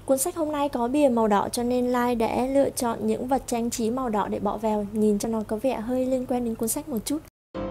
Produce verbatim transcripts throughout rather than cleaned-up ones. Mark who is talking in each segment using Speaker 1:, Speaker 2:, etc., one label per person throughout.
Speaker 1: Cuốn sách hôm nay có bìa màu đỏ cho nên Lai đã lựa chọn những vật trang trí màu đỏ để bỏ vào, nhìn cho nó có vẻ hơi liên quan đến cuốn sách một chút.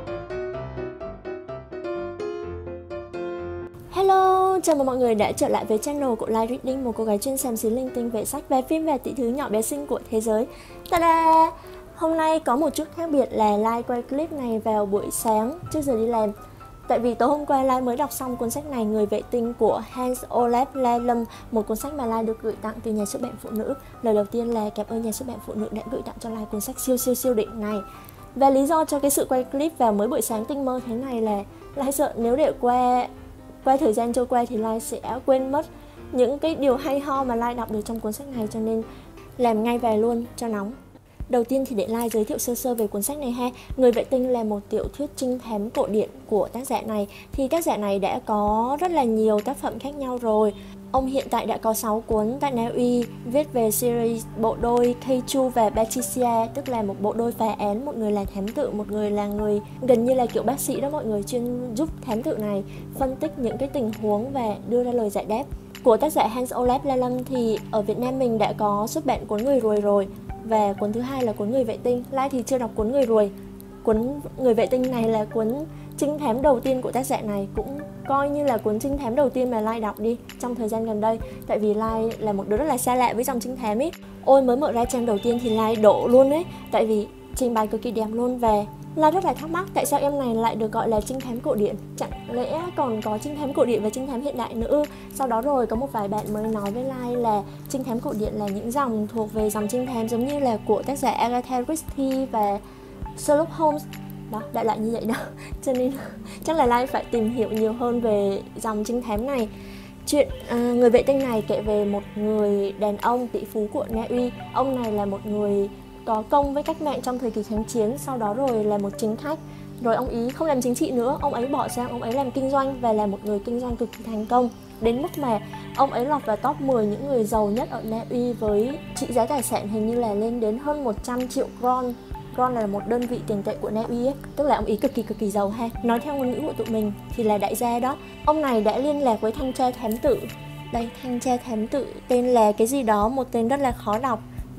Speaker 1: Hello, chào mừng mọi người đã trở lại với channel của Lai Reading, một cô gái chuyên xàm xí linh tinh về sách, về phim, về tỷ thứ nhỏ bé xinh của thế giới. Ta-da! Hôm nay có một chút khác biệt là Lai quay clip này vào buổi sáng trước giờ đi làm. Tại vì tối hôm qua Lai mới đọc xong cuốn sách này, Người vệ tinh của Hans Olaf Lelum, một cuốn sách mà Lai được gửi tặng từ nhà xuất bản Phụ Nữ. Lời đầu tiên là cảm ơn nhà xuất bản Phụ Nữ đã gửi tặng cho Lai cuốn sách siêu siêu siêu đỉnh này. Và lý do cho cái sự quay clip vào mới buổi sáng tinh mơ thế này là Lai sợ nếu để qua qua thời gian trôi qua thì Lai sẽ quên mất những cái điều hay ho mà Lai đọc được trong cuốn sách này, cho nên làm ngay về luôn cho nóng. Đầu tiên thì để Lai giới thiệu sơ sơ về cuốn sách này ha. Người vệ tinh là một tiểu thuyết trinh thám cổ điển của tác giả này. Thì tác giả này đã có rất là nhiều tác phẩm khác nhau rồi. Ông hiện tại đã có sáu cuốn tại Na Uy viết về series bộ đôi Keichu và Patricia, tức là một bộ đôi phá án, một người là thám tử, một người là người gần như là kiểu bác sĩ đó mọi người, chuyên giúp thám tử này phân tích những cái tình huống và đưa ra lời giải đáp. Của tác giả Hans Olaf Lelum thì ở Việt Nam mình đã có xuất bản cuốn Người Ruồi rồi. Và cuốn thứ hai là cuốn Người vệ tinh. Lai thì chưa đọc cuốn Người Ruồi. Cuốn Người vệ tinh này là cuốn trinh thám đầu tiên của tác giả này, cũng coi như là cuốn trinh thám đầu tiên mà Lai đọc đi trong thời gian gần đây. Tại vì Lai là một đứa rất là xa lạ với dòng trinh thám ấy. Ôi mới mở ra trang đầu tiên thì Lai đổ luôn ấy. Tại vì trình bày cực kỳ đẹp luôn. Và Lai rất là thắc mắc tại sao em này lại được gọi là trinh thám cổ điển. Chẳng lẽ còn có trinh thám cổ điển và trinh thám hiện đại nữa. Sau đó rồi có một vài bạn mới nói với Lai là trinh thám cổ điển là những dòng thuộc về dòng trinh thám giống như là của tác giả Agatha Christie và Sherlock Holmes. Đó, đại loại như vậy đó. Cho nên chắc là Lai phải tìm hiểu nhiều hơn về dòng trinh thám này. Chuyện à, Người vệ tinh này kể về một người đàn ông tỷ phú của Na Uy. Ông này là một người có công với cách mạng trong thời kỳ kháng chiến, sau đó rồi là một chính khách. Rồi ông ý không làm chính trị nữa, ông ấy bỏ sang ông ấy làm kinh doanh và là một người kinh doanh cực kỳ thành công. Đến mức mà ông ấy lọt vào top mười những người giàu nhất ở Na Uy với trị giá tài sản hình như là lên đến hơn một trăm triệu kron. Kron là một đơn vị tiền tệ của Na Uy ấy, tức là ông ý cực kỳ cực kỳ giàu ha. Nói theo ngôn ngữ của tụi mình thì là đại gia đó. Ông này đã liên lạc với thanh tra thám tử. Đây, thanh tra thám tử tên là cái gì đó, một tên rất là khó đọc.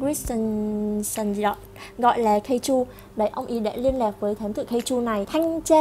Speaker 1: Christensen gì đó, gọi là Keichu. Đấy, ông ý đã liên lạc với thám tử Keichu này. Thanh tra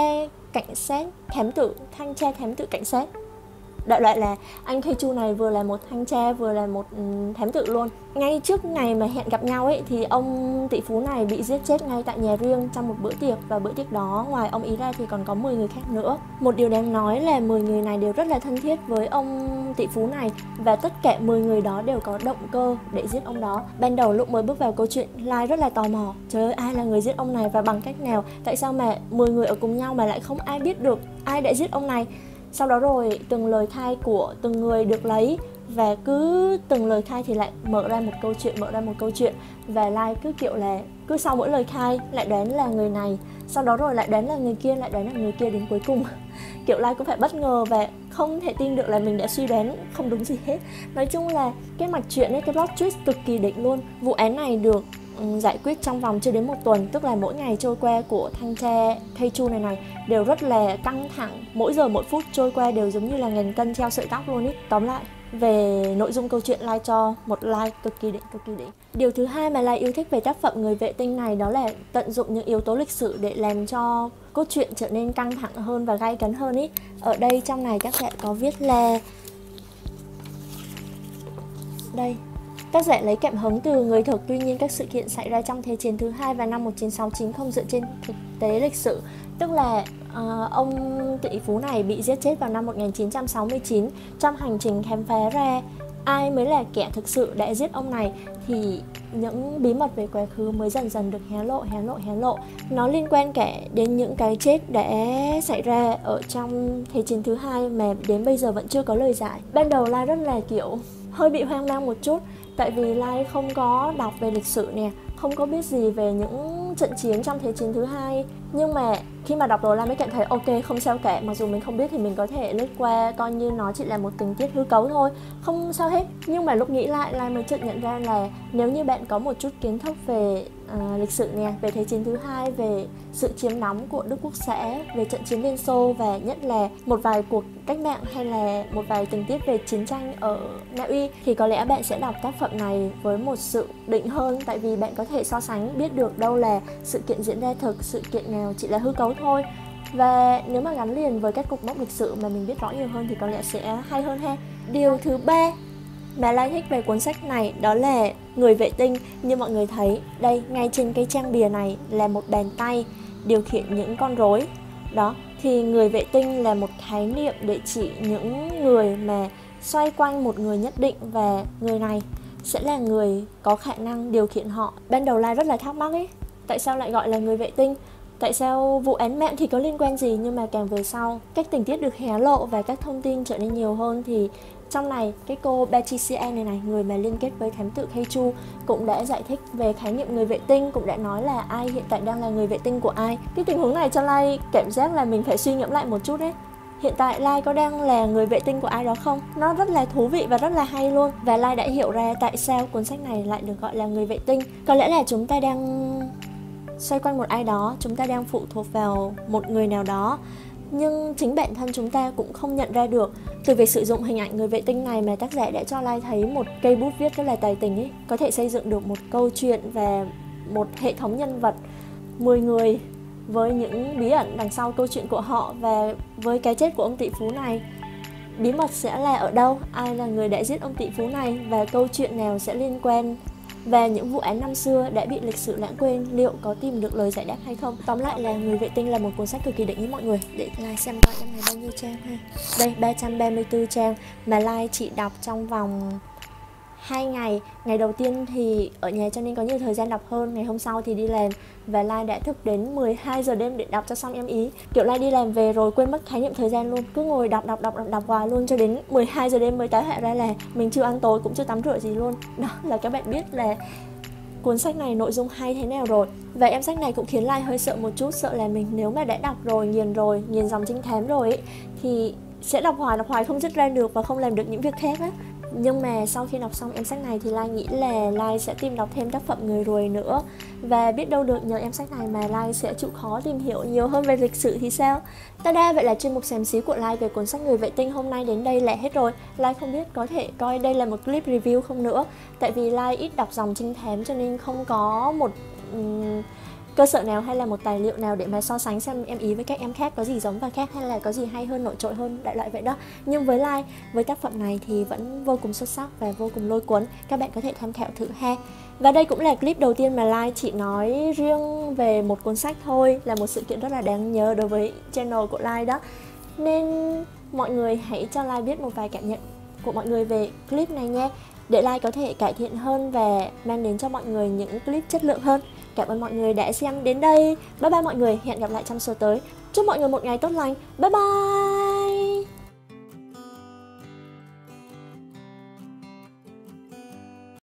Speaker 1: cảnh sát thám tử, thanh tra thám tử cảnh sát. Đại loại là anh Keichu này vừa là một thanh tra vừa là một thám tử luôn. Ngay trước ngày mà hẹn gặp nhau ấy thì ông tỷ phú này bị giết chết ngay tại nhà riêng trong một bữa tiệc. Và bữa tiệc đó ngoài ông ý ra thì còn có mười người khác nữa. Một điều đáng nói là mười người này đều rất là thân thiết với ông tỷ phú này. Và tất cả mười người đó đều có động cơ để giết ông đó. Ban đầu lúc mới bước vào câu chuyện, Lai rất là tò mò. Trời ơi, ai là người giết ông này và bằng cách nào? Tại sao mà mười người ở cùng nhau mà lại không ai biết được ai đã giết ông này? Sau đó rồi từng lời khai của từng người được lấy và cứ từng lời khai thì lại mở ra một câu chuyện, mở ra một câu chuyện. Và Lai cứ kiểu là cứ sau mỗi lời khai lại đoán là người này, sau đó rồi lại đoán là người kia, lại đoán là người kia đến cuối cùng. Kiểu Lai cũng phải bất ngờ và không thể tin được là mình đã suy đoán không đúng gì hết. Nói chung là cái mạch chuyện ấy, cái plot twist cực kỳ đỉnh luôn. Vụ án này được giải quyết trong vòng chưa đến một tuần, tức là mỗi ngày trôi qua của thanh tra Keichu này này đều rất là căng thẳng, mỗi giờ mỗi phút trôi qua đều giống như là ngàn cân treo sợi tóc luôn ý. Tóm lại về nội dung câu chuyện, Lai cho một like cực kỳ đỉnh, cực kỳ đỉnh. Điều thứ hai mà Lai yêu thích về tác phẩm Người vệ tinh này đó là tận dụng những yếu tố lịch sử để làm cho cốt truyện trở nên căng thẳng hơn và gay cấn hơn ý. Ở đây trong này tác giả có viết là đây, tác giả lấy cảm hứng từ người thực, tuy nhiên các sự kiện xảy ra trong Thế chiến thứ hai và năm một nghìn chín trăm sáu mươi chín không dựa trên thực tế lịch sử. Tức là uh, ông tỷ phú này bị giết chết vào năm một nghìn chín trăm sáu mươi chín. Trong hành trình khám phá ra ai mới là kẻ thực sự đã giết ông này thì những bí mật về quá khứ mới dần dần được hé lộ, hé lộ, hé lộ. Nó liên quan cả đến những cái chết đã xảy ra ở trong Thế chiến thứ hai mà đến bây giờ vẫn chưa có lời giải. Ban đầu Lai rất là kiểu hơi bị hoang mang một chút. Tại vì Lai không có đọc về lịch sử nè, không có biết gì về những trận chiến trong Thế chiến thứ hai. Nhưng mà khi mà đọc rồi Lai mới cảm thấy ok, không sao cả. Mặc dù mình không biết thì mình có thể lướt qua, coi như nó chỉ là một tình tiết hư cấu thôi, không sao hết. Nhưng mà lúc nghĩ lại, Lai mới chợt nhận ra là nếu như bạn có một chút kiến thức về uh, lịch sử nè, về Thế chiến thứ hai, về sự chiếm đóng của Đức Quốc xã, về trận chiến Liên Xô và nhất là một vài cuộc cách mạng hay là một vài tình tiết về chiến tranh ở Na Uy, thì có lẽ bạn sẽ đọc tác phẩm này với một sự định hơn, tại vì bạn có thể so sánh biết được đâu là sự kiện diễn ra thực, sự kiện nào chỉ là hư cấu thôi. Và nếu mà gắn liền với các cột mốc lịch sử mà mình biết rõ nhiều hơn thì có lẽ sẽ hay hơn ha. Điều thứ ba mà Lai thích về cuốn sách này đó là người vệ tinh. Như mọi người thấy đây, ngay trên cái trang bìa này là một bàn tay điều khiển những con rối. Đó, thì người vệ tinh là một khái niệm để chỉ những người mà xoay quanh một người nhất định, và người này sẽ là người có khả năng điều khiển họ. Ban đầu Lai rất là thắc mắc ấy, tại sao lại gọi là người vệ tinh? Tại sao vụ án mạng thì có liên quan gì? Nhưng mà càng về sau, các tình tiết được hé lộ và các thông tin trở nên nhiều hơn, thì trong này cái cô Patricia này này, người mà liên kết với thám tử Keichu, cũng đã giải thích về khái niệm người vệ tinh, cũng đã nói là ai hiện tại đang là người vệ tinh của ai. Cái tình huống này cho Lai cảm giác là mình phải suy ngẫm lại một chút đấy. Hiện tại Lai có đang là người vệ tinh của ai đó không? Nó rất là thú vị và rất là hay luôn. Và Lai đã hiểu ra tại sao cuốn sách này lại được gọi là người vệ tinh. Có lẽ là chúng ta đang xoay quanh một ai đó, chúng ta đang phụ thuộc vào một người nào đó, nhưng chính bản thân chúng ta cũng không nhận ra được. Từ việc sử dụng hình ảnh người vệ tinh này mà tác giả đã cho Lai thấy một cây bút viết rất là tài tình ấy, có thể xây dựng được một câu chuyện và một hệ thống nhân vật mười người với những bí ẩn đằng sau câu chuyện của họ. Và với cái chết của ông tỷ phú này, bí mật sẽ là ở đâu? Ai là người đã giết ông tỷ phú này? Và câu chuyện nào sẽ liên quan? Và những vụ án năm xưa đã bị lịch sử lãng quên, liệu có tìm được lời giải đáp hay không? Tóm lại là Người vệ tinh là một cuốn sách cực kỳ đỉnh ý mọi người. Để Lai xem coi em này bao nhiêu trang ha. Đây, ba trăm ba mươi tư trang mà Lai chỉ đọc trong vòng hai ngày. Ngày đầu tiên thì ở nhà cho nên có nhiều thời gian đọc hơn, ngày hôm sau thì đi làm, và Lai đã thức đến mười hai giờ đêm để đọc cho xong em ý. Kiểu Lai đi làm về rồi quên mất khái niệm thời gian luôn, cứ ngồi đọc đọc đọc đọc, đọc hoài luôn cho đến mười hai giờ đêm mới tá hỏa ra là mình chưa ăn tối cũng chưa tắm rửa gì luôn. Đó là các bạn biết là cuốn sách này nội dung hay thế nào rồi. Và em sách này cũng khiến Lai hơi sợ một chút, sợ là mình nếu mà đã đọc rồi, nghiền rồi, nghiền dòng trinh thám rồi ấy, thì sẽ đọc hoài đọc hoài không dứt ra được và không làm được những việc khác á. Nhưng mà sau khi đọc xong em sách này thì Lai nghĩ là Lai sẽ tìm đọc thêm tác phẩm Người ruồi nữa. Và biết đâu được nhờ em sách này mà Lai sẽ chịu khó tìm hiểu nhiều hơn về lịch sử thì sao. Ta-da, vậy là chuyên mục xàm xí của Lai về cuốn sách Người vệ tinh hôm nay đến đây là hết rồi. Lai không biết có thể coi đây là một clip review không nữa, tại vì Lai ít đọc dòng trinh thám cho nên không có một um, cơ sở nào hay là một tài liệu nào để mà so sánh xem em ý với các em khác có gì giống và khác, hay là có gì hay hơn, nổi trội hơn, đại loại vậy đó. Nhưng với Lai, với tác phẩm này thì vẫn vô cùng xuất sắc và vô cùng lôi cuốn. Các bạn có thể tham khảo thử ha. Và đây cũng là clip đầu tiên mà Lai chỉ nói riêng về một cuốn sách thôi, là một sự kiện rất là đáng nhớ đối với channel của Lai đó. Nên mọi người hãy cho Lai biết một vài cảm nhận của mọi người về clip này nha, để Lai có thể cải thiện hơn và mang đến cho mọi người những clip chất lượng hơn. Cảm ơn mọi người đã xem đến đây. Bye bye mọi người, hẹn gặp lại trong số tới. Chúc mọi người một ngày tốt lành. Bye bye.